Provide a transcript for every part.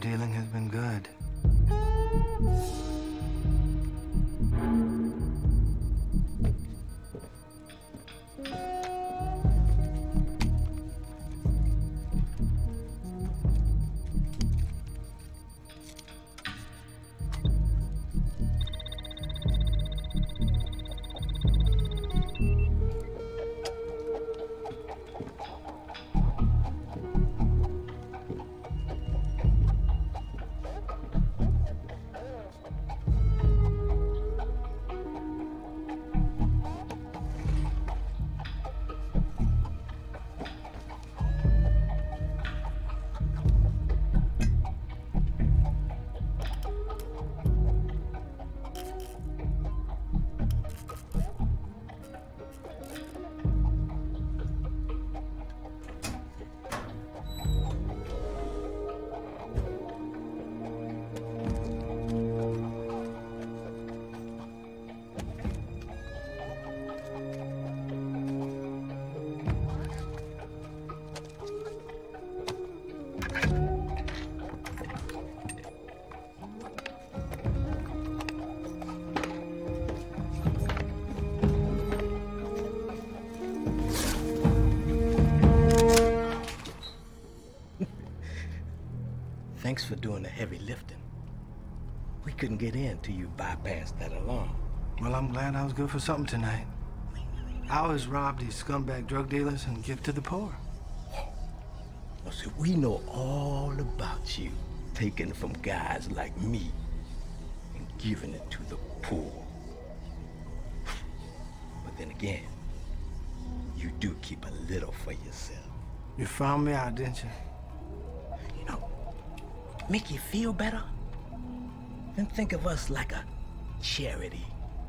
dealing has been good. Thanks for doing the heavy lifting. We couldn't get in till you bypassed that alarm. Well, I'm glad I was good for something tonight. I always rob these scumbag drug dealers and give to the poor. Well, see, we know all about you, taking it from guys like me and giving it to the poor. But then again, you do keep a little for yourself. You found me out, didn't you? You know, make you feel better? Then think of us like a charity.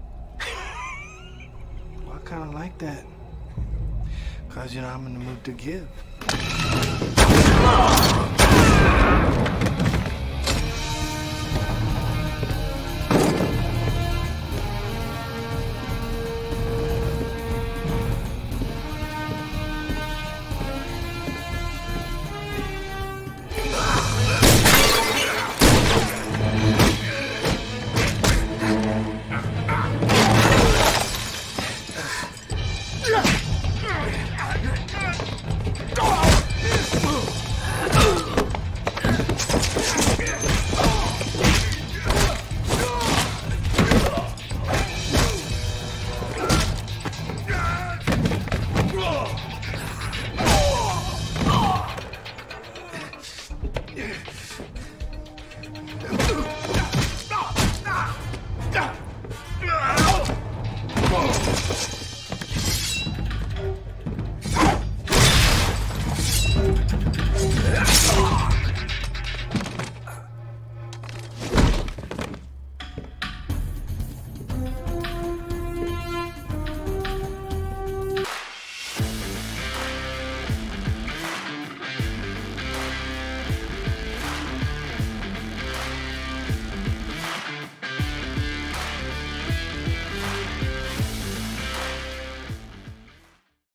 Well, I kind of like that. Because, you know, I'm in the mood to give.